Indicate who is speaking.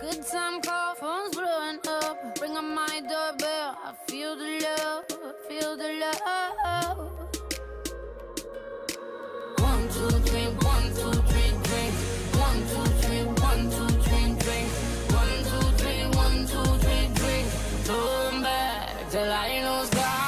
Speaker 1: Good time call, phone's blowing up. Ring on my doorbell. I feel the love, feel the love. 1, 2, 3, 1, 2, 3, drink. 1, 2, 3, 1, 2, 3, drink. 1, 2, 3, 1, 2, 3, drink. Turn back till I know sky.